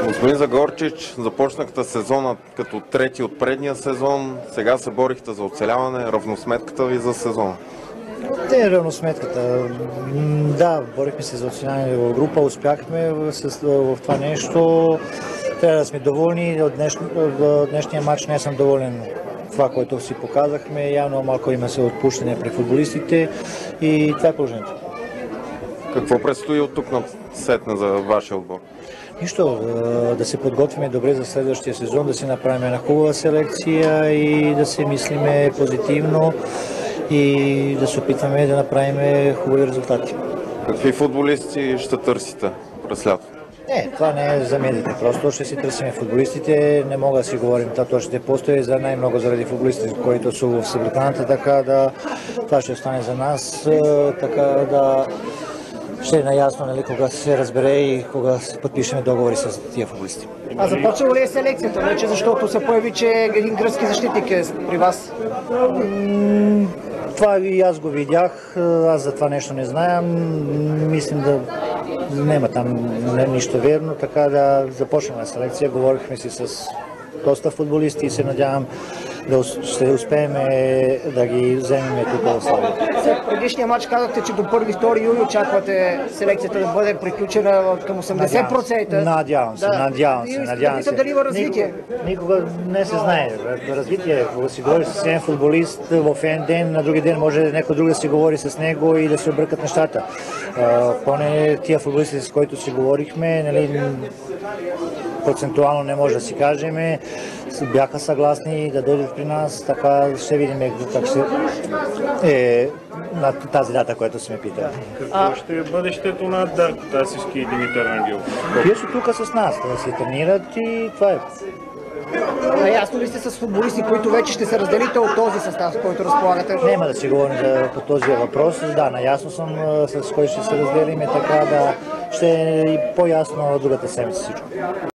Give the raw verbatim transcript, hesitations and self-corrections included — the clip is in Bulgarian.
Господин Загорчич, започнахте сезона като трети от предния сезон, сега се борихте за оцеляване, равносметката ви за сезона. Не е равносметката. Да, борихме се за оцеляване в група, успяхме в, в това нещо. Трябва да сме доволни. От, днеш, от днешния матч не съм доволен това, което си показахме. Явно малко има се отпущане при футболистите и това е положението. Какво предстои от тук на сетне за вашия отбор? Нищо, да се подготвим добре за следващия сезон, да си направим една хубава селекция и да се мислиме позитивно и да се опитваме да направим хубави резултати. Какви футболисти ще търсите през лято? Не, това не е за медиите, просто ще си търсим футболистите, не мога да си говорим, това ще постои за най-много заради футболистите, които са в съблеканата, така да това ще остане за нас, така да ще е наясно, нали, кога се разбере и кога подпишем договори с тия футболисти. А започнало ли е селекцията вече, защото се появи, че един гръцки защитник е при вас? Това и аз го видях, аз за това нещо не знаем, мислим да няма там нищо верно, така да започнем селекция, говорихме си с доста футболисти и се надявам да ще успеем да ги вземем тук в Славия. След предишния матч казахте, че до първи-втори юли очаквате селекцията да бъде приключена към осемдесет процента. Надявам се, да. надявам се, надявам се. Дали има развитие? Никога, никога не се знае. Развитие, кога си говори с един футболист в един ден, на други ден може някой друг да си говори с него и да се объркат нещата. Поне тия футболисти, с които си говорихме, нали, процентуално не може да си кажем, бяха съгласни да дойдат при нас, така ще видим как ще е на тази дата, която сме питали. Какво ще е бъдещето на Дарко Тасевски и Димитър Ангелов? Вие са тук с нас, да се тренират и това е. Наясно ли сте с футболисти, които вече ще се разделите от този състав, с който разполагате? Няма да си говорим за, по този въпрос. Да, наясно съм с кой ще се разделим, така да ще е по-ясно другата седмица всичко.